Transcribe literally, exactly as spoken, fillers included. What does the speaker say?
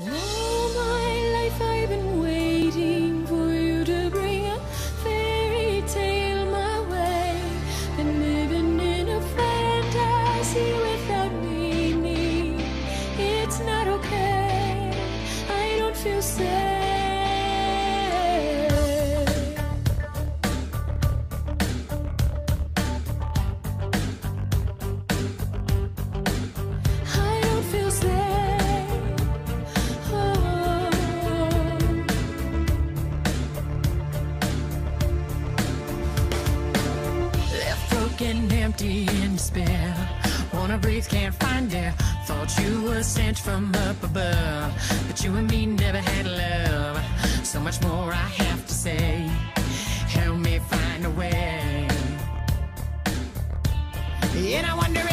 All my life I've been waiting for you to bring a fairy tale my way. Been living in a fantasy without meaning. It's not okay, I don't feel safe. Getting empty in despair. Wanna breathe, can't find air. Thought you were sent from up above, but you and me never had love. So much more I have to say. Help me find a way. And I wonder